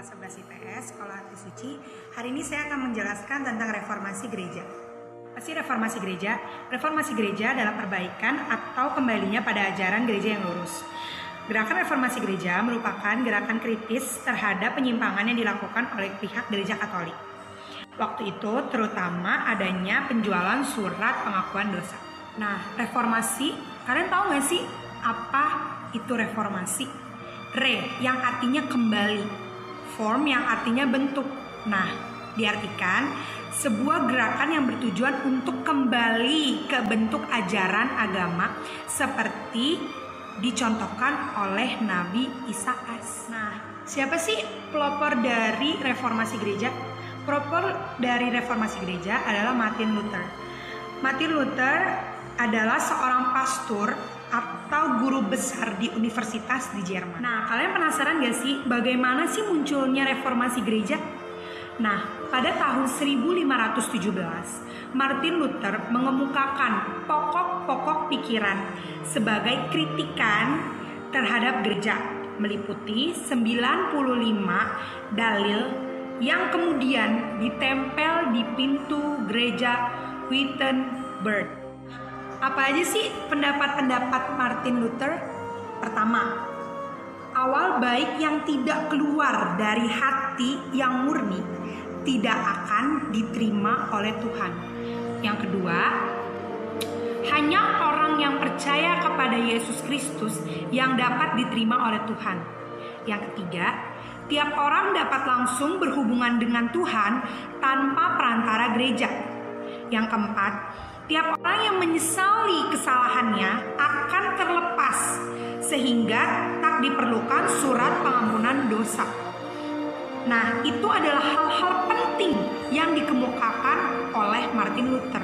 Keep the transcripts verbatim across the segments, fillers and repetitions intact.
kelas sebelas I P S Sekolah Hati Suci. Hari ini saya akan menjelaskan tentang reformasi gereja. Apa sih reformasi gereja? Reformasi gereja adalah perbaikan atau kembalinya pada ajaran gereja yang lurus. Gerakan reformasi gereja merupakan gerakan kritis terhadap penyimpangan yang dilakukan oleh pihak gereja Katolik. Waktu itu terutama adanya penjualan surat pengakuan dosa. Nah, reformasi, kalian tahu gak sih apa itu reformasi? Re yang artinya kembali, form yang artinya bentuk. Nah, diartikan sebuah gerakan yang bertujuan untuk kembali ke bentuk ajaran agama seperti dicontohkan oleh Nabi Isa A.S. Nah, siapa sih pelopor dari reformasi gereja? Pelopor dari reformasi gereja adalah Martin Luther. Martin Luther adalah seorang pastor atau guru besar di universitas di Jerman. Nah, kalian penasaran gak sih bagaimana sih munculnya reformasi gereja? Nah, pada tahun seribu lima ratus tujuh belas, Martin Luther mengemukakan pokok-pokok pikiran sebagai kritikan terhadap gereja, meliputi sembilan puluh lima dalil yang kemudian ditempel di pintu gereja Wittenberg. Apa aja sih pendapat-pendapat Martin Luther? Pertama, awal baik yang tidak keluar dari hati yang murni tidak akan diterima oleh Tuhan. Yang kedua, hanya orang yang percaya kepada Yesus Kristus yang dapat diterima oleh Tuhan. Yang ketiga, tiap orang dapat langsung berhubungan dengan Tuhan tanpa perantara gereja. Yang keempat, tiap orang yang menyesali kesalahannya akan terlepas sehingga tak diperlukan surat pengampunan dosa. Nah, itu adalah hal-hal penting yang dikemukakan oleh Martin Luther.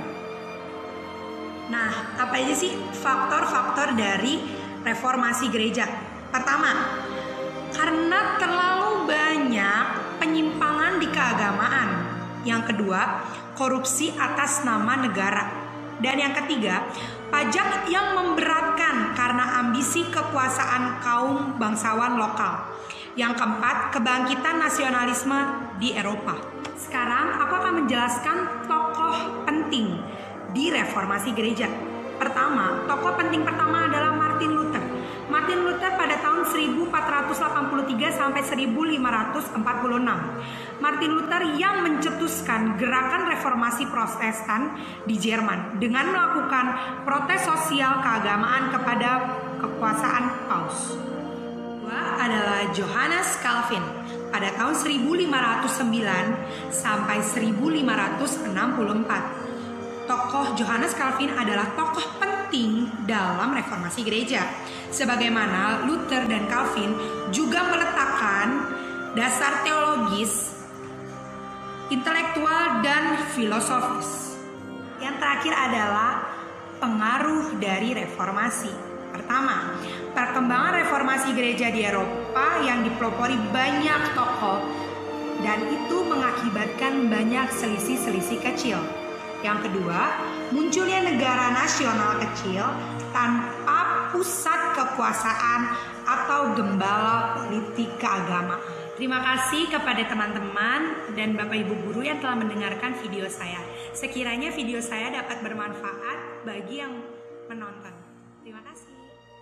Nah, apa aja sih faktor-faktor dari reformasi gereja? Pertama, karena terlalu banyak penyimpangan di keagamaan. Yang kedua, korupsi atas nama negara. Dan yang ketiga, pajak yang memberatkan karena ambisi kekuasaan kaum bangsawan lokal. Yang keempat, kebangkitan nasionalisme di Eropa. Sekarang aku akan menjelaskan tokoh penting di reformasi gereja. Pertama, tokoh penting pertama adalah Martin Luther. Martin Luther pada tahun seribu empat ratus delapan puluh tiga sampai seribu lima ratus empat puluh enam. Martin Luther yang mencetuskan gerakan reformasi Protestan di Jerman dengan melakukan protes sosial keagamaan kepada kekuasaan Paus. Kedua adalah Johannes Calvin pada tahun seribu lima ratus sembilan sampai seribu lima ratus enam puluh empat. Tokoh Johannes Calvin adalah tokoh penting dalam reformasi gereja. Sebagaimana Luther dan Calvin juga meletakkan dasar teologis, intelektual, dan filosofis. Yang terakhir adalah pengaruh dari reformasi. Pertama, perkembangan reformasi gereja di Eropa yang dipelopori banyak tokoh dan itu mengakibatkan banyak selisih-selisih kecil. Yang kedua, munculnya negara nasional kecil tanpa pusat kekuasaan atau gembala politik keagamaan. Terima kasih kepada teman-teman dan Bapak Ibu guru yang telah mendengarkan video saya. Sekiranya video saya dapat bermanfaat bagi yang menonton. Terima kasih.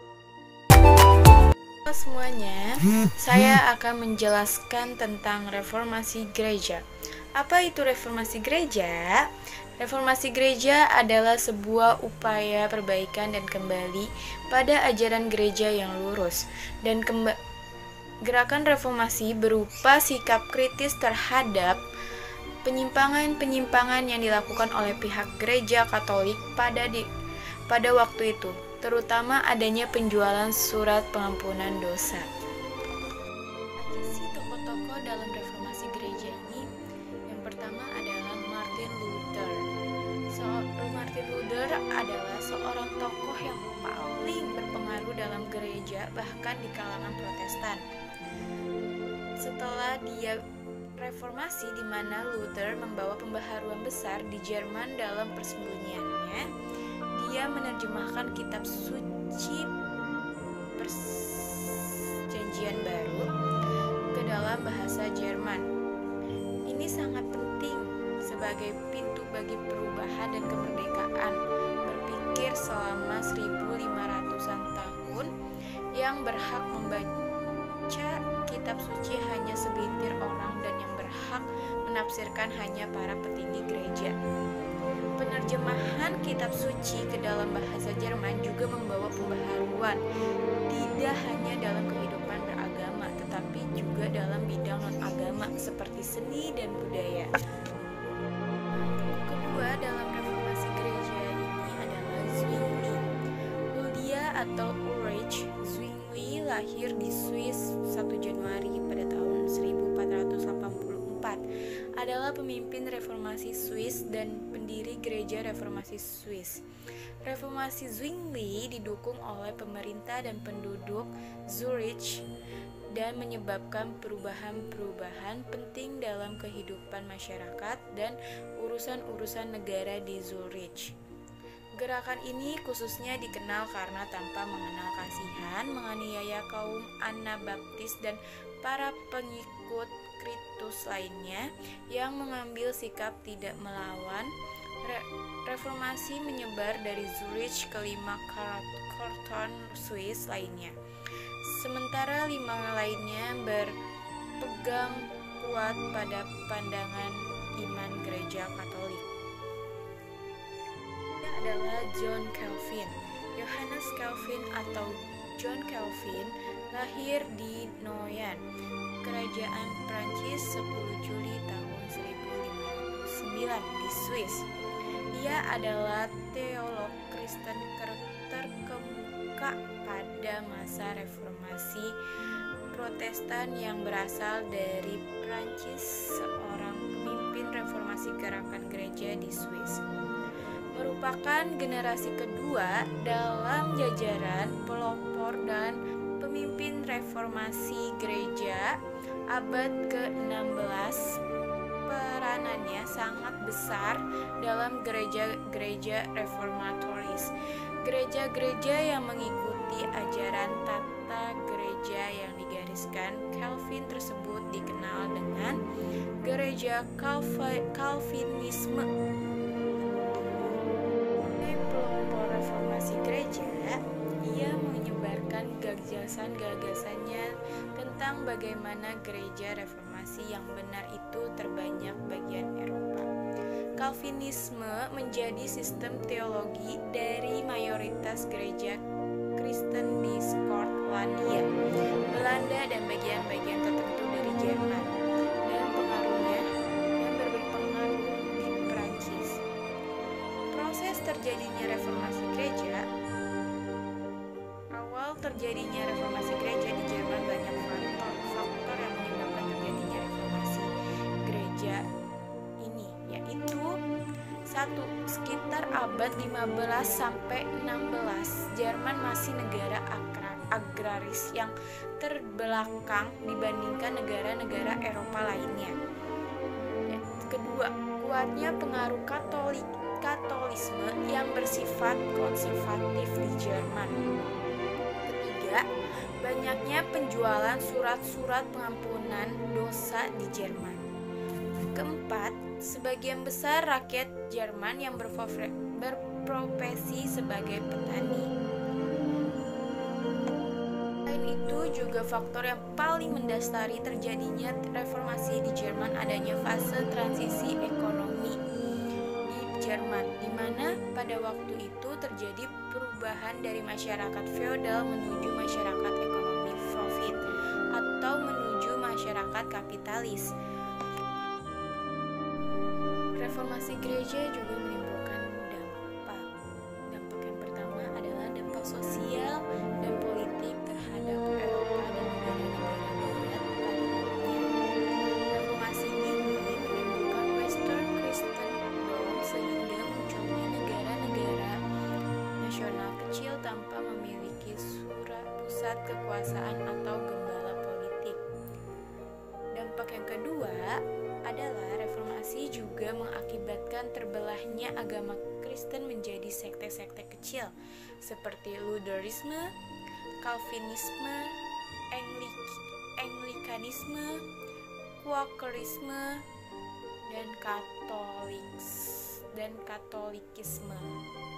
Halo semuanya, saya akan menjelaskan tentang reformasi gereja. Apa itu reformasi gereja? Reformasi gereja adalah sebuah upaya perbaikan dan kembali pada ajaran gereja yang lurus. Dan kemba- gerakan reformasi berupa sikap kritis terhadap penyimpangan-penyimpangan yang dilakukan oleh pihak gereja Katolik pada di, pada waktu itu, terutama adanya penjualan surat pengampunan dosa. Apa sih tokoh-tokoh dalam reformasi gereja ini? Yang pertama adalah Martin Luther. So, Martin Luther adalah seorang tokoh yang paling berpengaruh dalam gereja, bahkan di kalangan Protestan. Setelah dia reformasi, di mana Luther membawa pembaharuan besar di Jerman dalam persembunyiannya, dia menerjemahkan kitab suci Perjanjian Baru ke dalam dalam bahasa Jerman. Ini sangat penting sebagai pintu bagi perubahan dan kemerdekaan berpikir selama seribu lima ratusan tahun yang berhak membaca kitab suci hanya segelintir orang dan yang berhak menafsirkan hanya para petinggi gereja. Penerjemahan kitab suci ke dalam bahasa Jerman juga membawa pembaharuan, tidak hanya dalam kehidupan beragama, tetapi juga dalam bidang non-agama seperti seni dan budaya. Kedua dalam reformasi gereja ini adalah Zwingli. Ulrich atau Ulrich Zwingli lahir di Swiss satu Januari pada tahun seribu empat ratus delapan puluh empat. Adalah pemimpin reformasi Swiss dan pendiri gereja reformasi Swiss. Reformasi Zwingli didukung oleh pemerintah dan penduduk Zurich dan menyebabkan perubahan-perubahan penting dalam kehidupan masyarakat dan urusan-urusan negara di Zurich. Gerakan ini khususnya dikenal karena tanpa mengenal kasihan, menganiaya kaum Anabaptis dan para pengikut Kristus lainnya yang mengambil sikap tidak melawan. Re- reformasi menyebar dari Zurich ke lima kanton Swiss lainnya. Sementara lima lainnya berpegang kuat pada pandangan iman gereja Katolik. Ini adalah John Calvin. Johannes Calvin atau John Calvin lahir di Noyon, Kerajaan Prancis sepuluh Juli tahun seribu lima ratus sembilan di Swiss. Ia adalah teolog Kristen terkemuka pada masa reformasi Protestan yang berasal dari Prancis, seorang pemimpin reformasi gerakan gereja di Swiss. Merupakan generasi kedua dalam jajaran pelopor dan pemimpin reformasi gereja abad ke enam belas. Peranannya sangat besar dalam gereja-gereja reformatoris. Gereja-gereja yang mengikuti ajaran tata gereja yang digariskan Calvin tersebut dikenal dengan gereja Calvinisme. Pelopor reformasi gereja, ia menyebarkan gagasan-gagasannya tentang bagaimana gereja reformasi yang benar itu terbanyak bagian Eropa. Calvinisme menjadi sistem teologi dari mayoritas gereja Kristen di Skotlandia, Belanda dan bagian-bagian tertentu dari Jerman, dan pengaruhnya yang berpengaruh di Prancis. Proses terjadinya reformasi gereja Awal terjadinya reformasi gereja di Jerman banyak faktor-faktor yang menyebabkan terjadinya reformasi gereja ini, yaitu satu. Sekitar abad lima belas sampai enam belas, Jerman masih negara agraris yang terbelakang dibandingkan negara-negara Eropa lainnya. Kedua, kuatnya pengaruh Katolik Katolisme yang bersifat konservatif di Jerman. Ketiga, banyaknya penjualan surat-surat pengampunan dosa di Jerman. Keempat, sebagian besar rakyat Jerman yang berprofesi sebagai petani. Selain itu, juga faktor yang paling mendasari terjadinya reformasi di Jerman adanya fase transisi ekonomi di Jerman, di mana pada waktu itu terjadi perubahan dari masyarakat feodal menuju masyarakat ekonomi profit atau menuju masyarakat kapitalis. Reformasi gereja juga menimbulkan dampak. Dampak yang pertama adalah dampak sosial dan politik terhadap Eropa dan negara-negara barat pada umumnya. Reformasi ini menimbulkan Western Christendom sehingga munculnya negara-negara nasional kecil tanpa memiliki surat pusat kekuasaan atau gembala politik. Dampak yang kedua adalah reformasi juga mengakibatkan terbelahnya agama Kristen menjadi sekte-sekte kecil seperti Lutherisme, Calvinisme, Anglik- Anglikanisme, Quakerisme dan Katoliks dan Katolikisme.